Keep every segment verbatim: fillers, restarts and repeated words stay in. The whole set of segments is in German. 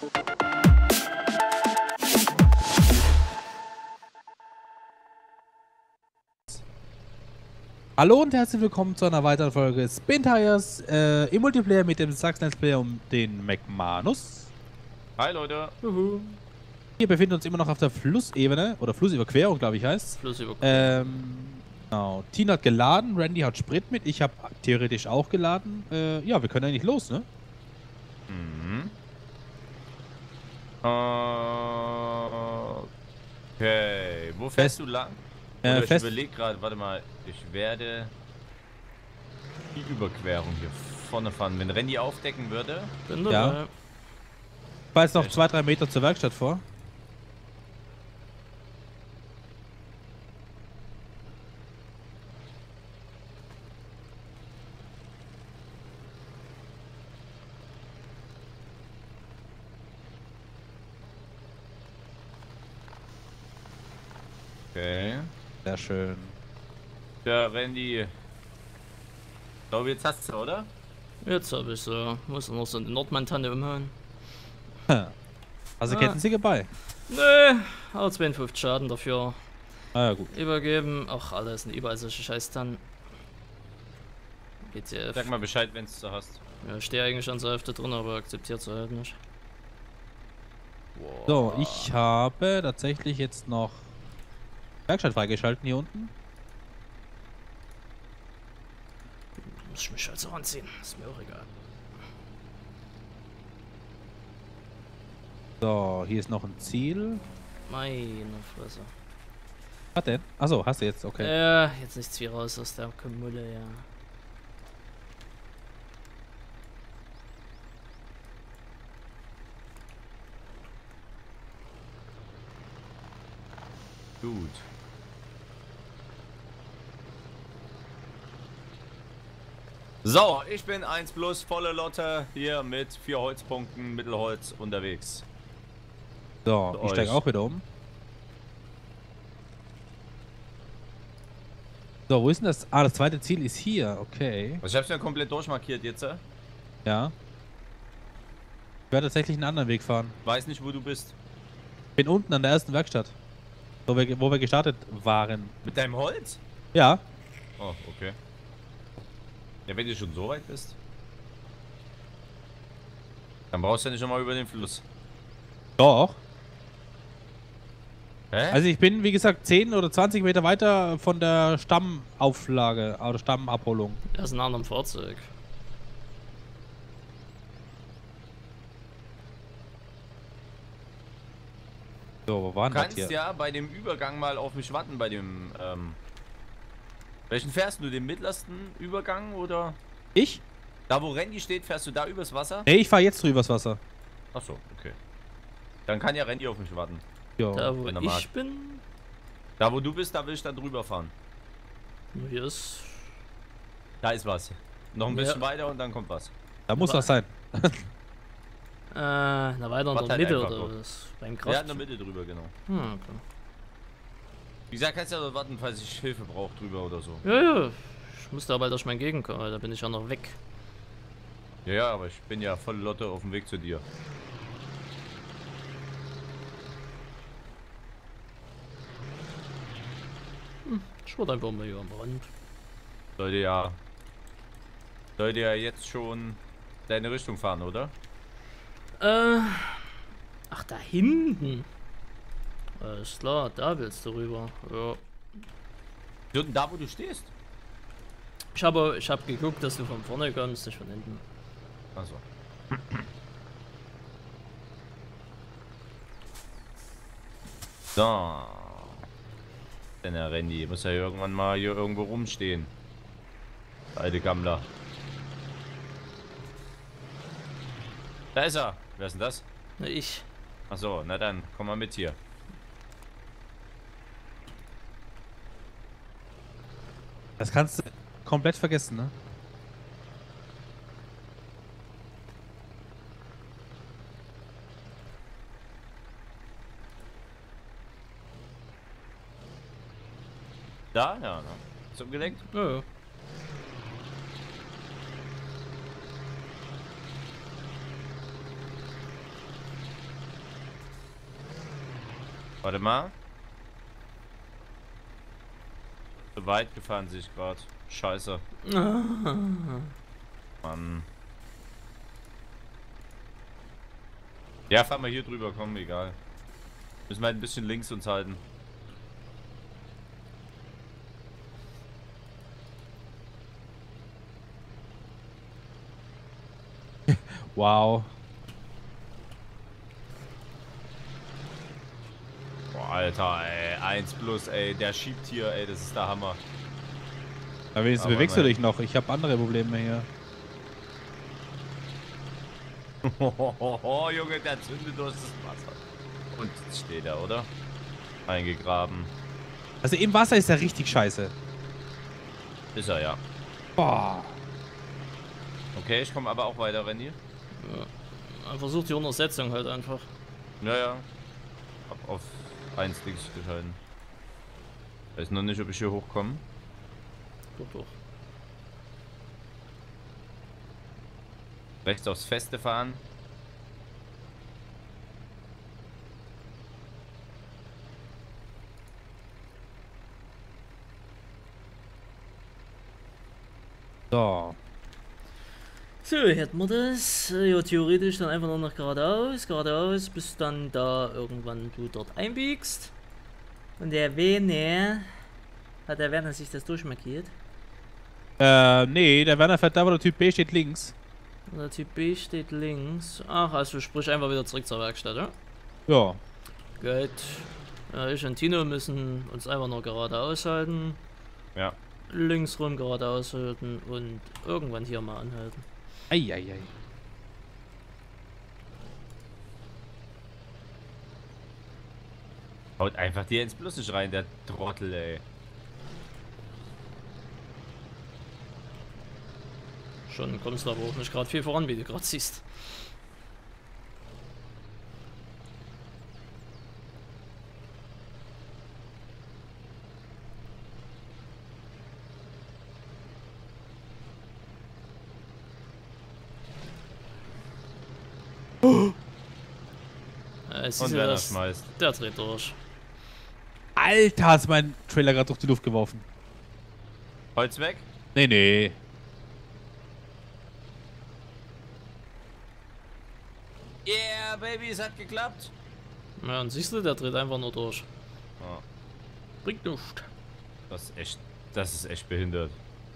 Hallo und herzlich willkommen zu einer weiteren Folge Spin Tires äh, im Multiplayer mit dem Sachsen-Let's Player um den McManus. Hi Leute. Juhu. Wir befinden uns immer noch auf der Flussebene oder Flussüberquerung, glaube ich heißt. Flussüberquerung. Ähm, genau. Tina hat geladen, Randy hat Sprit mit, ich habe theoretisch auch geladen. Äh, ja, wir können eigentlich los, ne? Mhm. Okay, wo fährst du lang? Oder Äh, ich fest. überlege gerade, warte mal, ich werde die Überquerung hier vorne fahren. Wenn Randy aufdecken würde. Bin dabei. Ja. Ich fahre jetzt noch zwei, drei Meter zur Werkstatt vor. Okay. Sehr schön. Ja, Randy. Ich glaube, jetzt hast du, oder? Jetzt habe ich so. Muss noch so eine Nordmantanne umhauen. Also Ah. Kettensäge bei. Nö, aber zweiundfünfzig Schaden dafür Ah ja, gut. übergeben. Ach, alles sind überall solche Scheiß-Tannen. G T F. Sag mal Bescheid, wenn es so hast. Ja, ich stehe eigentlich schon zur Hälfte drin, aber akzeptiert es halt nicht. Wow. So, ich habe tatsächlich jetzt noch Werkstatt freigeschalten hier unten. Muss ich mich halt so anziehen. Ist mir auch egal. So, hier ist noch ein Ziel. Meine Fresse. Was denn? Achso, hast du jetzt, okay. Ja, jetzt nichts wie raus aus der Kommune, ja. Gut. So, ich bin eins plus volle Lotte hier mit vier Holzpunkten Mittelholz unterwegs. So, Für ich steige euch. auch wieder um. So, wo ist denn das? Ah, das zweite Ziel ist hier, okay. Also ich hab's mir komplett durchmarkiert jetzt. äh. Ja. Ich werde tatsächlich einen anderen Weg fahren. Weiß nicht, wo du bist. Bin unten an der ersten Werkstatt. Wo wir, wo wir gestartet waren. Mit deinem Holz? Ja. Oh, okay. Ja, wenn du schon so weit bist. Dann brauchst du ja nicht nochmal über den Fluss. Doch. Hä? Also ich bin, wie gesagt, zehn oder zwanzig Meter weiter von der Stammauflage oder Stammabholung. Er ist in einem anderen Fahrzeug. So, wo waren Du das kannst hier? ja bei dem Übergang mal auf mich warten, bei dem, ähm... Welchen fährst du? Den mittlersten Übergang oder? Ich? Da wo Randy steht, fährst du da übers Wasser? Nee, ich fahre jetzt drüber's Wasser. Achso, okay. Dann kann ja Randy auf mich warten. Ja. Da wo wenn er ich mag. bin, Da wo du bist, da will ich dann drüber fahren. hier ist... Da ist was. Noch ein Ja. bisschen weiter und dann kommt was. Da muss Aber- was sein. Äh, na weiter in Warte der halt Mitte einfach oder so. was? Beim Ja, Kraft. in der Mitte drüber, genau. Hm, okay. Wie gesagt, kannst du ja dort warten, falls ich Hilfe brauche drüber oder so. Ja, ja. Ich musste aber durch mein Gegend kommen, weil da bin ich ja noch weg. Ja, ja, aber ich bin ja voll Lotte auf dem Weg zu dir. Ich wurde einfach mal hier am Rand. Sollte ja... Sollte ja jetzt schon deine Richtung fahren, oder? Äh. Ach, da hinten. Alles klar, da willst du rüber. Ja. So, da wo du stehst? Ich habe, ich habe geguckt, dass du von vorne kommst, nicht von hinten. Achso. So. Denn der Randy muss ja irgendwann mal hier irgendwo rumstehen. Der alte Gammler. Da ist er. Wer ist denn das? Na, ich. Achso, na dann, komm mal mit hier. Das kannst du komplett vergessen, ne? Da? Ja, ne? Ist umgelenkt? Ja, ja. Warte mal. So weit gefahren sich gerade. Scheiße. Mann. Ja, fahren wir hier drüber, komm, egal. Müssen wir halt ein bisschen links uns halten. Wow. Boah, Alter, ey. eins plus, ey. Der schiebt hier, ey. Das ist der Hammer. Aber wenigstens Aber bewegst du nein. dich noch. Ich habe andere Probleme hier. Oh, Junge, der zündet durch das Wasser. Und jetzt steht er, oder? Eingegraben. Also im Wasser ist er richtig scheiße. Ist er, ja. Boah. Okay, ich komme aber auch weiter, Renny. Ja. Versucht die Untersetzung halt einfach. Ja, ja. Hab auf eins links geschalten. Weiß noch nicht, ob ich hier hochkomme. Doch, doch. Rechts aufs Feste fahren. So. So, hätten wir das. Äh, Ja, theoretisch dann einfach nur noch geradeaus, geradeaus, bis dann da irgendwann du dort einbiegst. Und der Werner, hat der Werner sich das durchmarkiert? Äh, nee, der Werner fährt da, wo der Typ B steht, links. Und der Typ B steht links. Ach, also sprich einfach wieder zurück zur Werkstatt, ja? Ja. Gut. Ja, ich und Tino müssen uns einfach nur geradeaus halten. Ja. Links rum geradeaus halten und irgendwann hier mal anhalten. Eieiei. Haut einfach dir ins Plus nicht rein, der Trottel, ey. Schon kommst du aber auch nicht gerade viel voran, wie du gerade siehst. Äh, siehst Und du Werner das? schmeißt. Der dreht durch. Alter, ist mein Trailer gerade durch die Luft geworfen. Holz weg? Nee, nee. Yeah, Baby, es hat geklappt. Ja, und siehst du, der dreht einfach nur durch. Oh, Bringt nichts. das ist echt, das ist echt behindert.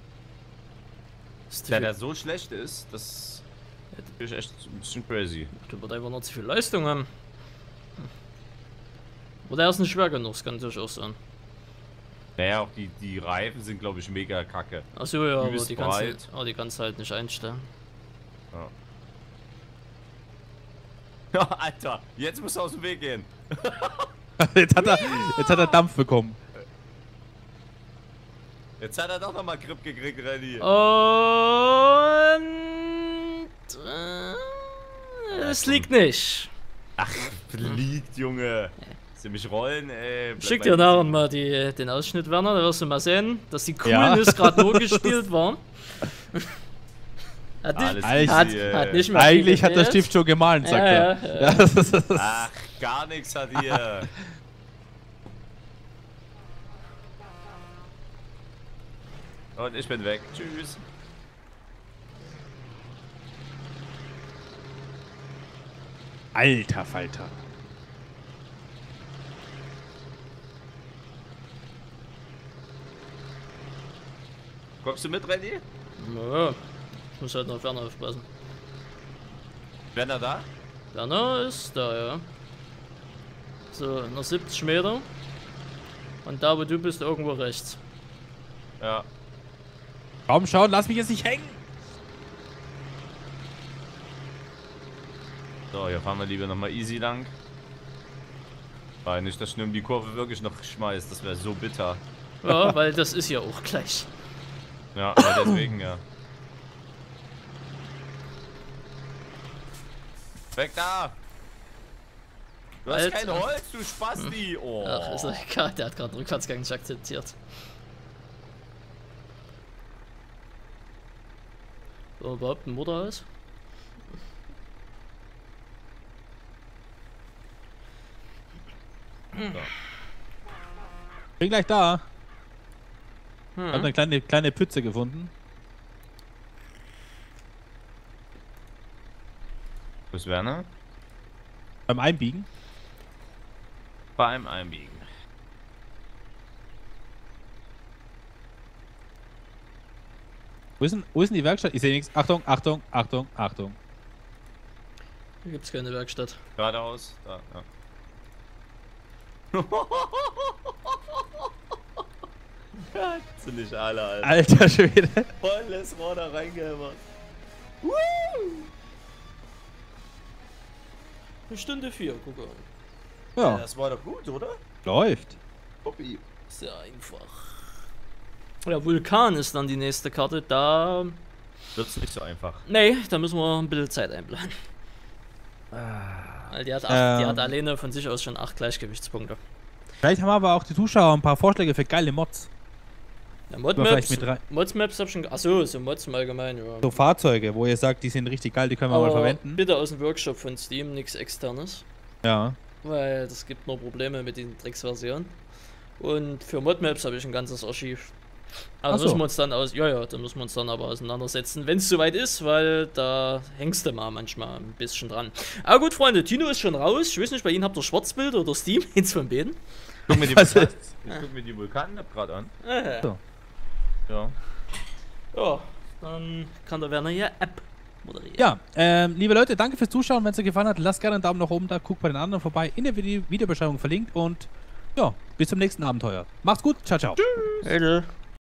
Ist Der, der so schlecht ist, das ist echt ein bisschen crazy. Der wird einfach nur zu viel Leistung haben. Oder er ist nicht schwer genug, das kann natürlich auch sein. Naja, auch die, die Reifen sind, glaube ich, mega kacke. Achso, ja, aber Übelst die, kannst breit. du, aber die kannst du halt nicht einstellen. Ja, Alter, jetzt musst du aus dem Weg gehen. Jetzt hat er, jetzt hat er Dampf bekommen. Jetzt hat er doch nochmal Grip gekriegt, Renny. Und äh, es liegt nicht. Ach, fliegt, Junge. Sie mich rollen, ey. Bleib Schick mal dir easy. nachher mal die, den Ausschnitt, Werner, da wirst du mal sehen, dass die Ja. Coolness gerade nur gespielt war. Hat nicht, Alles easy, hat, ey. hat nicht mehr viel Eigentlich hat der gefehlt. Stift schon gemahlen, sagt Ja, er. ja, ja. Ja, das ist- Ach, gar nichts hat hier. Und ich bin weg. Tschüss. Alter Falter. Kommst du mit, Renny? Ja, ich muss halt noch Werner aufpassen. Wenn er da? Werner ist da, ja. So, noch siebzig Meter. Und da, wo du bist, irgendwo rechts. Ja. Komm schon, lass mich jetzt nicht hängen. So, hier fahren wir lieber nochmal easy lang. Weil nicht, dass ich nur um die Kurve wirklich noch schmeißt. Das wäre so bitter. Ja, weil das ist ja auch gleich. Ja, ja deswegen ja. Weg da! Du hast Alter. kein Holz, du Spasti! Oh. Ach, ist doch egal, der hat gerade einen Rückwärtsgang nicht akzeptiert. So, überhaupt ein Motor aus? So. Bin gleich da. Hm. Ich habe eine kleine, kleine Pütze gefunden. Wo ist Werner? Beim Einbiegen. Beim Einbiegen. Wo ist denn, wo ist denn die Werkstatt? Ich sehe nichts. Achtung, Achtung, Achtung, Achtung. Hier gibt's keine Werkstatt. Geradeaus. Da, ja. Gott, sind nicht alle, Alter. Alter Schwede. Volles Rohr da reingehämmert. Eine Stunde vier, guck mal. Ja, Ja, das war doch gut, oder? läuft. Hoppi. Sehr einfach. Ja, Vulkan ist dann die nächste Karte. Da. Wird's nicht so einfach. Nee, da müssen wir ein bisschen Zeit einplanen. Weil die hat, acht, die Ähm. hat alleine von sich aus schon acht Gleichgewichtspunkte. Vielleicht haben aber auch die Zuschauer ein paar Vorschläge für geile Mods. Ja, vielleicht Modmaps, mit drei- Modsmaps hab schon. Achso, so Mods im Allgemeinen, ja. So Fahrzeuge, wo ihr sagt, die sind richtig geil, die können wir Aber mal verwenden. bitte aus dem Workshop von Steam, nichts externes. Ja. Weil es gibt nur Probleme mit den Drecksversionen. Und für Modmaps habe ich ein ganzes Archiv. Aber Ach da so. müssen wir uns dann aus. Ja, ja, da müssen wir uns dann aber auseinandersetzen, wenn es soweit ist, weil da hängst du mal manchmal ein bisschen dran. Aber gut, Freunde, Tino ist schon raus. Ich weiß nicht, bei Ihnen habt ihr Schwarzbild oder Steam, eins von beiden. Guck mir die Was Vulkan, ist- ich guck mir die Vulkan-App gerade an. Äh, So. Ja. Ja, dann kann der Werner hier App moderieren. Ja, ähm, liebe Leute, danke fürs Zuschauen. Wenn es euch gefallen hat, lasst gerne einen Daumen nach oben da, guckt bei den anderen vorbei. In der Video Videobeschreibung verlinkt und ja, bis zum nächsten Abenteuer. Macht's gut, ciao, ciao. Tschüss.